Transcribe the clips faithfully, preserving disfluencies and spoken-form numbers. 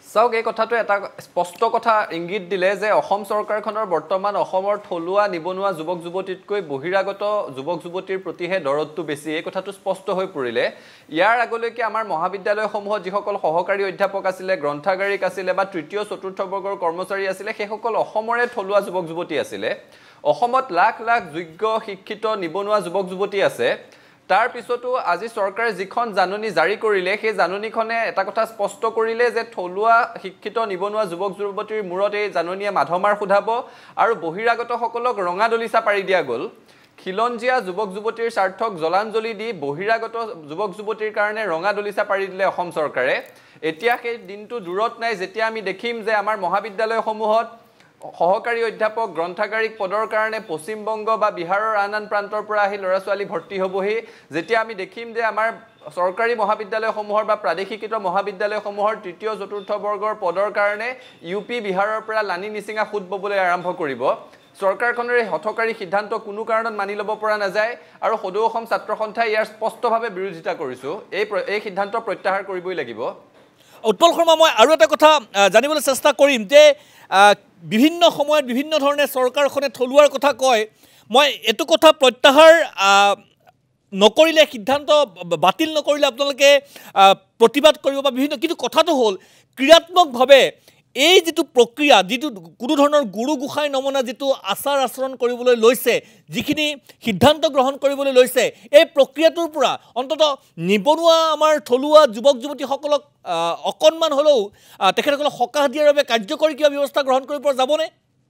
চাওক এই কথাটো এটা স্পষ্ট কথা ইংগিত দিলে যে অসম চৰকাৰখনৰ বৰ্তমান অসমৰ থলুৱা নিবনুৱা যুৱক যুৱতীতকৈ বহিৰাগত যুৱক যুৱতীৰ প্ৰতিহে দৰদটো বেছি এই কথাটো স্পষ্ট হৈ পৰিলে ইয়াৰ আগলৈকে আমাৰ মহাবিদ্যালয়সমূহত যিসকল সহকাৰী অধ্যাপক আছিলে গ্ৰন্থাগাৰিক আছিলে বা তৃতীয় চতুৰ্থ বৰ্গৰ কৰ্মচাৰী আছিলে সেইসকল অসমৰে থলুৱা যুৱক যুৱতী আছিলে অসমত লাখ লাখ যোগ্য শিক্ষিত নিবনুৱা যুৱক যুৱতী আছে তাৰ পিছতো আজি চৰকাৰে যিখন জাননী জাৰি কৰিলে সেই জাননীখনে এটা কথা স্পষ্ট কৰিলে যে থলুৱা শিক্ষিত নিবনুৱা যুৱক যুৱতীৰ মূৰত এই জাননীয়ে মাধমাৰ খুধাব আৰু বহিৰাগতসকলক ৰঙা দলিচা পাৰি দিয়া গ'ল খিলঞ্জীয়া যুৱক যুৱতীৰ স্বাৰ্থক জলাঞ্জলি দি বহিৰাগত যুৱক যুৱতীৰ কাৰণে ৰঙা দলিচা পাৰি দিলে অসম চৰকাৰে এতিয়া সেই দিনটো দূৰত নাই যেতিয়া আমি দেখিম যে আমাৰ মহাবিদ্যালয়সমূহত সহকাৰী অধ্যাপক গ্ৰন্থাগাৰিক পদৰ কাৰণে পশ্চিমবংগ বা বিহাৰৰ আন আন প্ৰান্তৰ পৰা আহি ল'ৰা ছোৱালী ভৰ্তি হ'বহি যেতিয়া আমি দেখিম যে আমাৰ চৰকাৰী মহাবিদ্যালয়সমূহৰ বা প্ৰাদেশিকৃত মহাবিদ্যালয়সমূহৰ তৃতীয় চতুৰ্থ বৰ্গৰ পদৰ কাৰণে ইউ পি বিহাৰৰ পৰা লানি নিচিঙা সুত ববলৈ আৰম্ভ কৰিব চৰকাৰখনৰ এই হঠকাৰী সিদ্ধান্ত কোনো কাৰণত মানি ল'ব পৰা নাযায় আৰু সদৌ অসম ছাত্ৰ সন্থাই ইয়াৰ স্পষ্টভাৱে বিৰোধিতা কৰিছোঁ এই এই সিদ্ধান্ত প্ৰত্যাহাৰ কৰিবই লাগিব উৎপল শৰ্মা মই আৰু এটা কথা জানিবলৈ চেষ্টা কৰিম যে বিভিন্ন সময়ত বিভিন্ন ধৰণে চৰকাৰখনে থলুৱাৰ কথা কয় মই এইটো কথা প্ৰত্যাহাৰ নকৰিলে সিদ্ধান্ত বাতিল নকৰিলে আপোনালোকে প্ৰতিবাদ কৰিব বা বিভিন্ন কিন্তু কথাটো হ'ল ক্ৰিয়াত্মকভাৱে এই যিটো প্ৰক্ৰিয়া যিটো কোনো ধৰণৰ গুৰু গোসাঁই নমনা যিটো আচাৰ আচৰণ কৰিবলৈ লৈছে যিখিনি সিদ্ধান্ত গ্ৰহণ কৰিবলৈ লৈছে এই প্ৰক্ৰিয়াটোৰ পৰা অন্ততঃ নিবনুৱা আমাৰ থলুৱা যুৱক যুৱতীসকলক অকণমান হ'লেও তেখেতসকলক সকাহ দিয়াৰ বাবে কাৰ্যকৰী কিবা ব্যৱস্থা গ্ৰহণ কৰিব পৰা যাবনে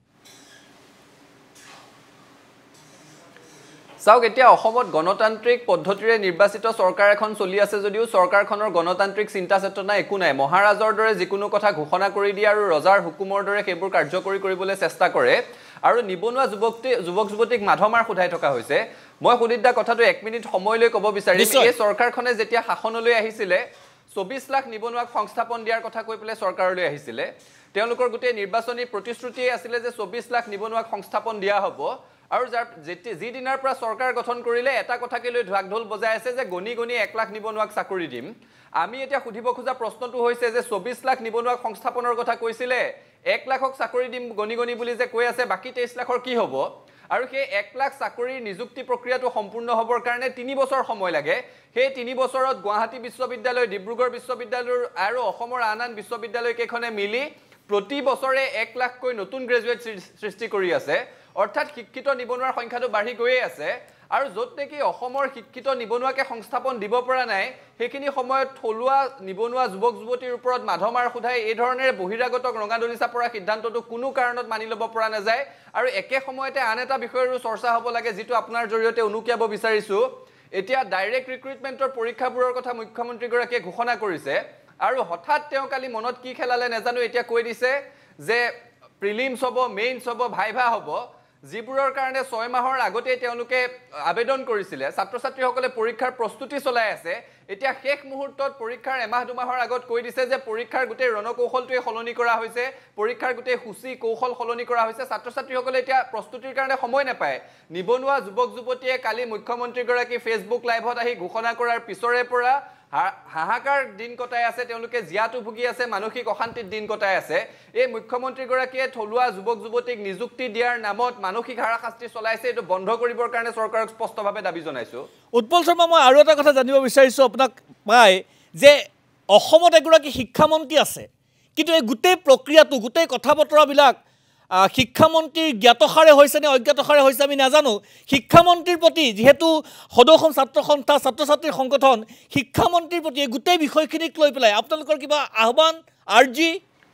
চাওক এতিয়া অসমত গণতান্ত্ৰিক পদ্ধতিৰে নিৰ্বাচিত চৰকাৰ এখন চলি আছে যদিও চৰকাৰখনৰ গণতান্ত্ৰিক চিন্তা চেতনা একো নাই মহাৰাজৰ দৰে যিকোনো কথা ঘোষণা কৰি দিয়ে আৰু ৰজাৰ হুকুমৰ দৰে সেইবোৰ কাৰ্যকৰী কৰিবলৈ চেষ্টা কৰে আৰু নিবনুৱা যুৱতী যুৱক যুৱতীক মাধমাৰ খুধাই থকা হৈছে মই সুদিতা কথাটো এক মিনিট সময়লৈ ক'ব বিচাৰিম এই চৰকাৰখনে যেতিয়া শাসনলৈ আহিছিলে চৌবিশ লাখ নিবনুৱাক সংস্থাপন দিয়াৰ কথা কৈ পেলাই চৰকাৰলৈ আহিছিলে তেওঁলোকৰ গোটেই নিৰ্বাচনী প্ৰতিশ্ৰুতিয়ে আছিলে যে চৌবিশ লাখ নিবনুৱাক সংস্থাপন দিয়া হ'ব আৰু যাৰ যি দিনাৰ পৰা চৰকাৰ গঠন কৰিলে এটা কথাকে লৈ ঢাক ঢোল বজাই আছে যে গণি গণি এক লাখ নিবনুৱাক চাকৰি দিম আমি এতিয়া সুধিব খোজা প্ৰশ্নটো হৈছে যে চৌবিশ লাখ নিবনুৱাক সংস্থাপনৰ কথা কৈছিলে এক লাখক চাকৰি দিম গণি গণি বুলি যে কৈ আছে বাকি তেইছ লাখৰ কি হ'ব আৰু সেই এক লাখ চাকৰিৰ নিযুক্তি প্ৰক্ৰিয়াটো সম্পূৰ্ণ হ'বৰ কাৰণে তিনি বছৰ সময় লাগে সেই তিনি বছৰত গুৱাহাটী বিশ্ববিদ্যালয় ডিব্ৰুগড় বিশ্ববিদ্যালয় আৰু অসমৰ আন আন বিশ্ববিদ্যালয় কেইখনে মিলি প্ৰতি বছৰে এক লাখকৈ নতুন গ্ৰেজুৱেট সৃষ্টি কৰি আছে অৰ্থাৎ শিক্ষিত নিবনুৱাৰ সংখ্যাটো বাঢ়ি গৈয়ে আছে আৰু য'ত নেকি অসমৰ শিক্ষিত নিবনুৱাকে সংস্থাপন দিব পৰা নাই সেইখিনি সময়ত থলুৱা নিবনুৱা যুৱক যুৱতীৰ ওপৰত মাধমাৰ খুধাই এই ধৰণেৰে বহিৰাগতক ৰঙা দলিচা পৰা সিদ্ধান্তটো কোনো কাৰণত মানি ল'ব পৰা নাযায় আৰু একে সময়তে আন এটা বিষয়ৰো চৰ্চা হ'ব লাগে যিটো আপোনাৰ জৰিয়তে অনুকিয়াব বিচাৰিছোঁ এতিয়া ডাইৰেক্ট ৰিক্ৰুইটমেণ্টৰ পৰীক্ষাবোৰৰ কথা মুখ্যমন্ত্ৰীগৰাকীয়ে ঘোষণা কৰিছে আৰু হঠাৎ তেওঁ কালি মনত কি খেলালে নাজানো এতিয়া কৈ দিছে যে প্ৰিলিমছ হ'ব মেইনছ হ'ব ভাইভা হ'ব যিবোৰৰ কাৰণে ছয় মাহৰ আগতে তেওঁলোকে আবেদন কৰিছিলে ছাত্ৰ ছাত্ৰীসকলে পৰীক্ষাৰ প্ৰস্তুতি চলাই আছে এতিয়া শেষ মুহূৰ্তত পৰীক্ষাৰ এমাহ দুমাহৰ আগত কৈ দিছে যে পৰীক্ষাৰ গোটেই ৰণকৌশলটোৱে সলনি কৰা হৈছে পৰীক্ষাৰ গোটেই সূচী কৌশল সলনি কৰা হৈছে ছাত্ৰ ছাত্ৰীসকলে এতিয়া প্ৰস্তুতিৰ কাৰণে সময় নাপায় নিবনুৱা যুৱক যুৱতীয়ে কালি মুখ্যমন্ত্ৰীগৰাকী ফেচবুক লাইভত আহি ঘোষণা কৰাৰ পিছৰে পৰা হাহাকাৰ দিন কটাই আছে তেওঁলোকে জিয়াটো ভুগি আছে মানসিক অশান্তিৰ দিন কটাই আছে এই মুখ্যমন্ত্ৰীগৰাকীয়ে থলুৱা যুৱক যুৱতীক নিযুক্তি দিয়াৰ নামত মানসিক হাৰাশাস্তি চলাইছে এইটো বন্ধ কৰিবৰ কাৰণে চৰকাৰক স্পষ্টভাৱে দাবী জনাইছোঁ উৎপল শৰ্মা মই আৰু এটা কথা জানিব বিচাৰিছোঁ আপোনাক পাই যে অসমত এগৰাকী শিক্ষামন্ত্ৰী আছে কিন্তু এই গোটেই প্ৰক্ৰিয়াটো গোটেই কথা বতৰাবিলাক শিক্ষামন্ত্ৰীৰ জ্ঞাতসাৰে হৈছে নে অজ্ঞাতসাৰে হৈছে আমি নাজানো শিক্ষামন্ত্ৰীৰ প্ৰতি যিহেতু সদৌ অসম ছাত্ৰ সন্থা ছাত্ৰ ছাত্ৰীৰ সংগঠন শিক্ষামন্ত্ৰীৰ প্ৰতি এই গোটেই বিষয়খিনিক লৈ পেলাই আপোনালোকৰ কিবা আহ্বান আৰ্জি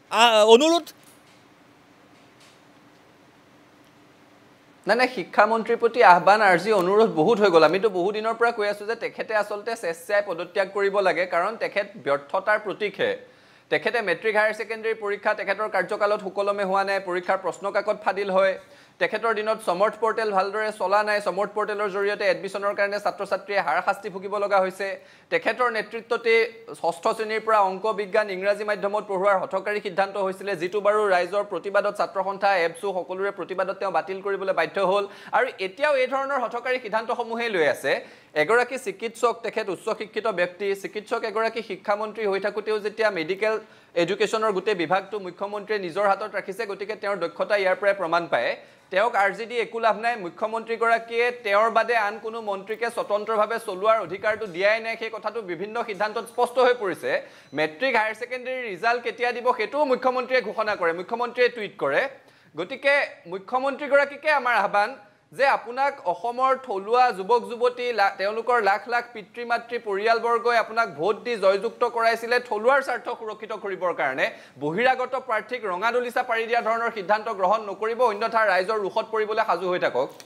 অনুৰোধ নাই নাই শিক্ষামন্ত্ৰীৰ প্ৰতি আহ্বান আৰ্জি অনুৰোধ বহুত হৈ গ'ল আমিতো বহু দিনৰ পৰা কৈ আছোঁ যে তেখেতে আচলতে স্বেচ্ছাই পদত্যাগ কৰিব লাগে কাৰণ তেখেত ব্যৰ্থতাৰ প্ৰতীকহে তেখেতে মেট্ৰিক হায়াৰ ছেকেণ্ডেৰী পৰীক্ষা তেখেতৰ কাৰ্যকালত সুকলমে হোৱা নাই পৰীক্ষাৰ প্ৰশ্নকাকত ফাদিল হয় তেখেতৰ দিনত সমৰ্থ পৰ্টেল ভালদৰে চলা নাই সমৰ্থ পৰ্টেলৰ জৰিয়তে এডমিশ্যনৰ কাৰণে ছাত্ৰ ছাত্ৰীয়ে হাৰাশাস্তি ভুগিব লগা হৈছে তেখেতৰ নেতৃত্বতে ষষ্ঠ শ্ৰেণীৰ পৰা অংক বিজ্ঞান ইংৰাজী মাধ্যমত পঢ়োৱাৰ হঠকাৰী সিদ্ধান্ত হৈছিলে যিটো বাৰু ৰাইজৰ প্ৰতিবাদত ছাত্ৰ সন্থা এপছু সকলোৰে প্ৰতিবাদত তেওঁ বাতিল কৰিবলৈ বাধ্য হ'ল আৰু এতিয়াও এই ধৰণৰ হঠকাৰী সিদ্ধান্তসমূহেই লৈ আছে এগৰাকী চিকিৎসক তেখেত উচ্চ শিক্ষিত ব্যক্তি চিকিৎসক এগৰাকী শিক্ষামন্ত্ৰী হৈ থাকোঁতেও যেতিয়া মেডিকেল এডুকেশ্যনৰ গোটেই বিভাগটো মুখ্যমন্ত্ৰীয়ে নিজৰ হাতত ৰাখিছে গতিকে তেওঁৰ দক্ষতা ইয়াৰ পৰাই প্ৰমাণ পায় তেওঁক আৰ্জি দি একো লাভ নাই মুখ্যমন্ত্ৰীগৰাকীয়ে তেওঁৰ বাদে আন কোনো মন্ত্ৰীকে স্বতন্ত্ৰভাৱে চলোৱাৰ অধিকাৰটো দিয়াই নাই সেই কথাটো বিভিন্ন সিদ্ধান্তত স্পষ্ট হৈ পৰিছে মেট্ৰিক হায়াৰ ছেকেণ্ডেৰী ৰিজাল্ট কেতিয়া দিব সেইটোও মুখ্যমন্ত্ৰীয়ে ঘোষণা কৰে মুখ্যমন্ত্ৰীয়ে টুইট কৰে গতিকে মুখ্যমন্ত্ৰীগৰাকীকে আমাৰ আহ্বান যে আপোনাক অসমৰ থলুৱা যুৱক যুৱতী তেওঁলোকৰ লাখ লাখ পিতৃ মাতৃ পৰিয়ালবৰ্গই আপোনাক ভোট দি জয়যুক্ত কৰাইছিলে থলুৱাৰ স্বাৰ্থ সুৰক্ষিত কৰিবৰ কাৰণে বহিৰাগত প্ৰাৰ্থীক ৰঙা দলিচা পাৰি দিয়া ধৰণৰ সিদ্ধান্ত গ্ৰহণ নকৰিব অন্যথা ৰাইজৰ ৰুখত পৰিবলৈ সাজু হৈ থাকক